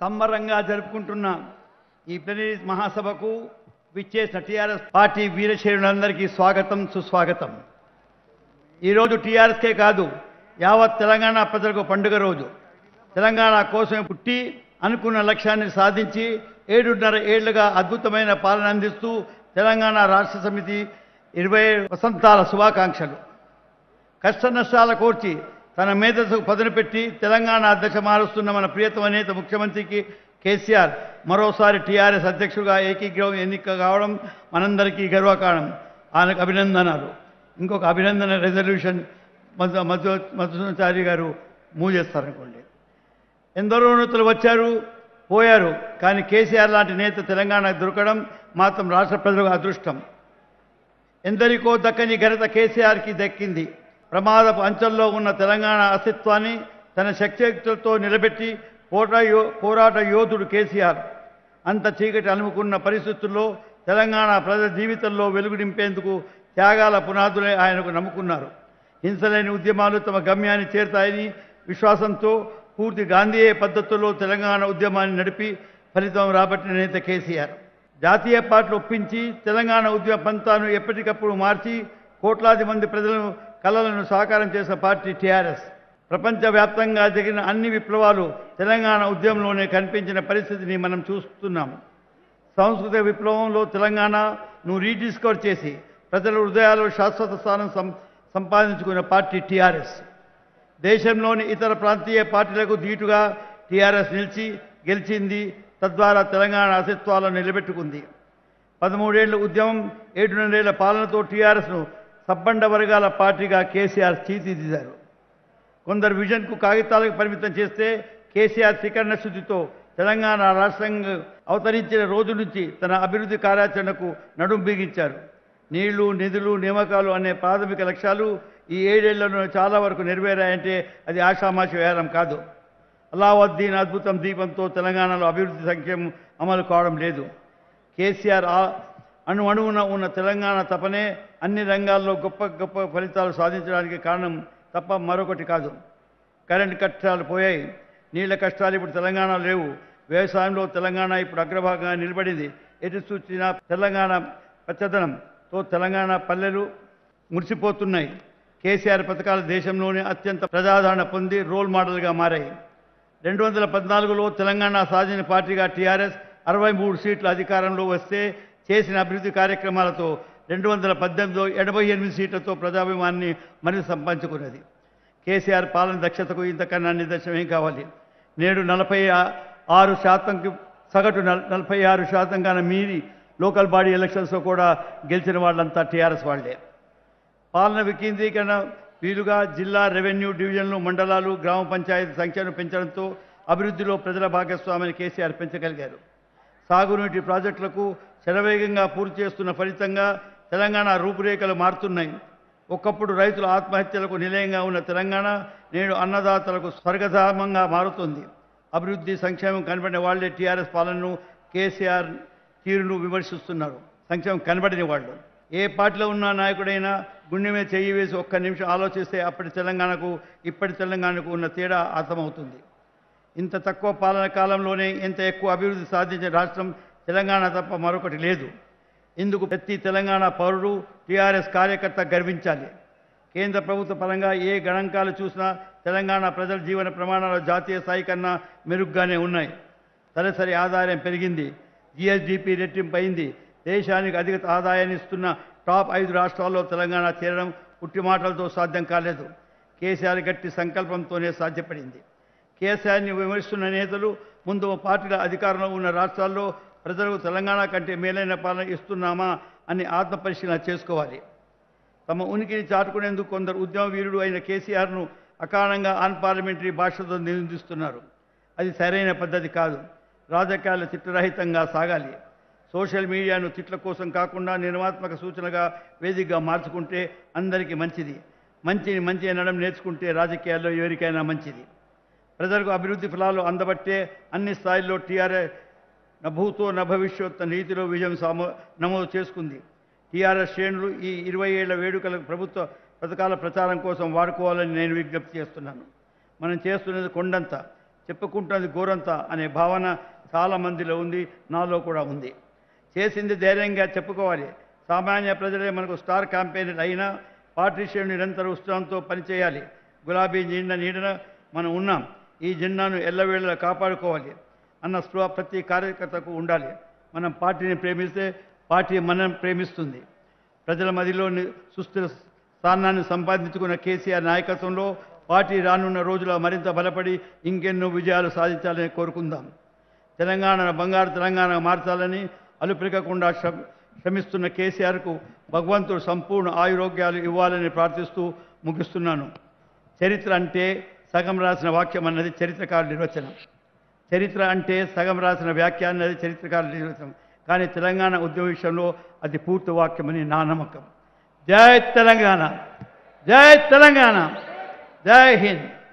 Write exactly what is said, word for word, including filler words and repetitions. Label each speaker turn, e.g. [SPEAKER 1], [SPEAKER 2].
[SPEAKER 1] సంబరంగా జరుపుకుంటున్న ఈ ప్లీనరీ మహాసభకు విచ్చేసిన టీఆర్ఎస్ పార్టీ వీరశైరులందరికీ స్వాగతం సుస్వాగతం. ఈరోజు టీఆర్ఎస్కే కాదు యావత్ తెలంగాణ ప్రజలకు పండుగ రోజు. తెలంగాణ కోసమే పుట్టి అనుకున్న లక్ష్యాన్ని సాధించి ఏడున్నర ఏళ్లుగా అద్భుతమైన పాలన అందిస్తూ తెలంగాణ రాష్ట్ర సమితి ఇరవై వసంతాల శుభాకాంక్షలు. కష్ట నష్టాల కోర్చి తన మేధస్సుకు పదును పెట్టి తెలంగాణ దశ మారుస్తున్న మన ప్రియతమ నేత ముఖ్యమంత్రికి కేసీఆర్ మరోసారి టీఆర్ఎస్ అధ్యక్షుడిగా ఏకీగ్రహం ఎన్నిక కావడం మనందరికీ గర్వకారణం. ఆయనకు అభినందనలు. ఇంకొక అభినందన రెజల్యూషన్ మధు మధు మధుసూచారి గారు మూవ్ చేస్తారనుకోండి. ఎందరో నేతలు వచ్చారు పోయారు, కానీ కేసీఆర్ లాంటి నేత తెలంగాణకు దొరకడం మాత్రం రాష్ట్ర ప్రజలకు అదృష్టం. ఎందరికో దక్కని ఘనత కేసీఆర్కి దక్కింది. ప్రమాదపు అంచెల్లో ఉన్న తెలంగాణ అస్తిత్వాన్ని తన శక్తియుక్తులతో నిలబెట్టి పోరా యో పోరాట యోధుడు కేసీఆర్. అంత చీకటి అలుముకున్న పరిస్థితుల్లో తెలంగాణ ప్రజల జీవితంలో వెలుగు నింపేందుకు త్యాగాల పునాదులే ఆయనకు నమ్ముకున్నారు. హింసలేని ఉద్యమాలు తమ గమ్యాన్ని చేరుతాయని విశ్వాసంతో పూర్తి గాంధీయ పద్ధతుల్లో తెలంగాణ ఉద్యమాన్ని నడిపి ఫలితం రాబట్టిన నేత కేసీఆర్. జాతీయ పార్టీలు ఒప్పించి తెలంగాణ ఉద్యమ పంతాను ఎప్పటికప్పుడు మార్చి కోట్లాది మంది ప్రజలను కళలను సాకారం చేసిన పార్టీ టీఆర్ఎస్. ప్రపంచవ్యాప్తంగా జరిగిన అన్ని విప్లవాలు తెలంగాణ ఉద్యమంలోనే కనిపించిన పరిస్థితిని మనం చూస్తున్నాం. సాంస్కృతిక విప్లవంలో తెలంగాణను రీడిస్కవర్ చేసి ప్రజల హృదయాల్లో శాశ్వత స్థానం సం సంపాదించుకున్న పార్టీ టీఆర్ఎస్. దేశంలోని ఇతర ప్రాంతీయ పార్టీలకు ధీటుగా టీఆర్ఎస్ నిలిచి గెలిచింది. తద్వారా తెలంగాణ అస్తిత్వాలను నిలబెట్టుకుంది. పదమూడేళ్ల ఉద్యమం ఏడున్నరేళ్ల పాలనతో టీఆర్ఎస్ను సబ్బండ వర్గాల పార్టీగా కేసీఆర్ తీర్చిదిద్దారు. కొందరు విజన్కు కాగితాలకు పరిమితం చేస్తే కేసీఆర్ త్రికరణ శుద్ధితో తెలంగాణ రాష్ట్రంగా అవతరించిన రోజు నుంచి తన అభివృద్ధి కార్యాచరణకు నడుం బిగించారు. నీళ్లు నిధులు నియామకాలు అనే ప్రాథమిక లక్ష్యాలు ఈ ఏడేళ్లలో చాలా వరకు నెరవేరాయంటే అది ఆషామాషి వ్యవహారం కాదు. అలావుద్దీన్ అద్భుతం దీపంతో తెలంగాణలో అభివృద్ధి సంక్షేమం అమలు కావడం లేదు. కేసీఆర్ అణు అణువున ఉన్న తెలంగాణ తపనే అన్ని రంగాల్లో గొప్ప గొప్ప ఫలితాలు సాధించడానికి కారణం తప్ప మరొకటి కాదు. కరెంటు కష్టాలు పోయాయి, నీళ్ల కష్టాలు ఇప్పుడు తెలంగాణ లేవు. వ్యవసాయంలో తెలంగాణ ఇప్పుడు అగ్రభాగంగా నిలబడింది. ఎటు చూసిన తెలంగాణ పచ్చదనంతో తెలంగాణ పల్లెలు మురిసిపోతున్నాయి. కేసీఆర్ పథకాలు దేశంలోనే అత్యంత ప్రజాదరణ పొంది రోల్ మోడల్గా మారాయి. రెండు వందల పద్నాలుగులో తెలంగాణ సాధించిన పార్టీగా టీఆర్ఎస్ అరవై మూడు సీట్ల అధికారంలో వస్తే చేసిన అభివృద్ధి కార్యక్రమాలతో రెండు వందల పద్దెనిమిదిలో ఎనభై ఎనిమిది సీట్లతో ప్రజాభిమానాన్ని మరింత సంపాదించుకున్నది. కేసీఆర్ పాలన దక్షతకు ఇంతకన్నా నిదర్శనం ఏం కావాలి? నేడు నలభై ఆరు శాతంకి సగటు నలభై ఆరు శాతం కన్నా మీరి లోకల్ బాడీ ఎలక్షన్స్లో కూడా గెలిచిన వాళ్ళంతా టీఆర్ఎస్ వాళ్లే. పాలన వికేంద్రీకరణ వీలుగా జిల్లా రెవెన్యూ డివిజన్లు మండలాలు గ్రామ పంచాయతీ సంఖ్యను పెంచడంతో అభివృద్ధిలో ప్రజల భాగస్వామ్యాన్ని కేసీఆర్ పెంచగలిగారు. సాగునీటి ప్రాజెక్టులకు శరవేగంగా పూర్తి చేస్తున్న ఫలితంగా తెలంగాణ రూపురేఖలు మారుతున్నాయి. ఒకప్పుడు రైతుల ఆత్మహత్యలకు నిలయంగా ఉన్న తెలంగాణ నేడు అన్నదాతలకు స్వర్గధామంగా మారుతుంది. అభివృద్ధి సంక్షేమం కనబడిన వాళ్లే టీఆర్ఎస్ పాలనను కేసీఆర్ తీరును విమర్శిస్తున్నారు. సంక్షేమం కనబడిన వాళ్ళు ఏ పార్టీలో ఉన్న నాయకుడైనా గుండె మీద చెయ్యి వేసి ఒక్క నిమిషం ఆలోచిస్తే అప్పటి తెలంగాణకు ఇప్పటి తెలంగాణకు ఉన్న తేడా అర్థమవుతుంది. ఇంత తక్కువ పాలన కాలంలోనే ఇంత ఎక్కువ అభివృద్ధి సాధించిన రాష్ట్రం తెలంగాణ తప్ప మరొకటి లేదు. ఇందుకు ప్రతి తెలంగాణ పౌరుడు టీఆర్ఎస్ కార్యకర్త గర్వించాలి. కేంద్ర ప్రభుత్వ పరంగా ఏ గణాంకాలు చూసినా తెలంగాణ ప్రజల జీవన ప్రమాణాలు జాతీయ స్థాయి కన్నా మెరుగ్గానే ఉన్నాయి. తలసరి ఆదాయం పెరిగింది, జిఎస్డిపి రెట్టింపు అయింది. దేశానికి అధిక ఆదాయాన్ని ఇస్తున్న టాప్ ఐదు రాష్ట్రాల్లో తెలంగాణ చేరడం పుట్టి మాటలతో సాధ్యం కాలేదు. కేసీఆర్ గట్టి సంకల్పంతోనే సాధ్యపడింది. కేసీఆర్ని విమర్శిస్తున్న నేతలు ముందు పార్టీల అధికారంలో ఉన్న రాష్ట్రాల్లో ప్రజలకు తెలంగాణ కంటే మేలైన పాలన ఇస్తున్నామా అని ఆత్మపరిశీలన చేసుకోవాలి. తమ ఉనికిని చాటుకునేందుకు కొందరు ఉద్యమ వీరుడు అయిన కేసీఆర్ను అకారణంగా అన్ పార్లమెంటరీ భాషతో నిందిస్తున్నారు. అది సరైన పద్ధతి కాదు. రాజకీయాలు తిట్లరహితంగా సాగాలి. సోషల్ మీడియాను తిట్ల కోసం కాకుండా నిర్మాత్మక సూచనగా వేదికగా మార్చుకుంటే అందరికీ మంచిది. మంచిని మంచి అనడం నేర్చుకుంటే రాజకీయాల్లో ఎవరికైనా మంచిది. ప్రజలకు అభివృద్ధి ఫలాలు అందబట్టే అన్ని స్థాయిల్లో టీఆర్ఎస్ నభూతో నభవిష్యత్ నీతిలో విజయం సామో నమోదు చేసుకుంది. టీఆర్ఎస్ శ్రేణులు ఈ ఇరవై ఏళ్ల వేడుకలకు ప్రభుత్వ పథకాల ప్రచారం కోసం వాడుకోవాలని నేను విజ్ఞప్తి చేస్తున్నాను. మనం చేస్తున్నది కొండంత చెప్పుకుంటున్నది గోరంతా అనే భావన చాలామందిలో ఉంది, నాలో కూడా ఉంది. చేసింది ధైర్యంగా చెప్పుకోవాలి. సామాన్య ప్రజలే మనకు స్టార్ క్యాంపెయినర్ అయినా పార్టీ శ్రేణులు నిరంతర ఉత్సాహంతో పనిచేయాలి. గులాబీ జెండా నీడన మనం ఉన్నాం. ఈ జెండాను ఎల్లవేళలా కాపాడుకోవాలి అన్న స్పృహ ప్రతి కార్యకర్తకు ఉండాలి. మనం పార్టీని ప్రేమిస్తే పార్టీ మనల్ని ప్రేమిస్తుంది. ప్రజల మధ్యలో సుస్థిర స్థానాన్ని సంపాదించుకున్న కేసీఆర్ నాయకత్వంలో పార్టీ రానున్న రోజుల్లో మరింత బలపడి ఇంకెన్నో విజయాలు సాధించాలని కోరుకుందాం. తెలంగాణ బంగారు తెలంగాణ మార్చాలని అలుపెరగకుండా శ్రమిస్తున్న కేసీఆర్కు భగవంతుడు సంపూర్ణ ఆయురోగ్యాలు ఇవ్వాలని ప్రార్థిస్తూ ముగిస్తున్నాను. చరిత్ర అంటే సగం రాసిన వాక్యం అన్నది చరిత్రకారుల నిర్వచనం. చరిత్ర అంటే సగం రాసిన వ్యాఖ్య అన్నది చరిత్రకారుల నిర్వచనం. కానీ తెలంగాణ ఉద్యమ విషయంలో అది పూర్తి వాక్యమని నా నమ్మకం. జై తెలంగాణ, జై తెలంగాణ, జై హింద్.